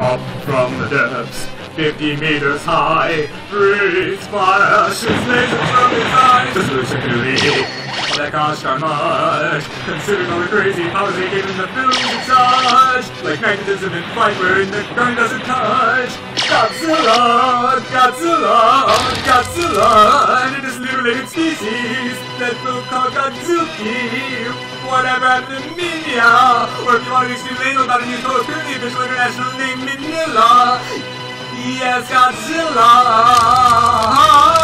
up from the depths, 50 meters high, breathes fire, shoots lasers from his eyes. Just listen to me. That cost are much, considering all the crazy powers they gave in the films and such. Like magnetism in flight wherein the ground doesn't touch. Godzilla, Godzilla, Godzilla, and it is mutilated species that we'll call Godzuki. Whatever happened to Minya? Or if you want to extreme label about a new color, the official international name Manila. Yes, Godzilla.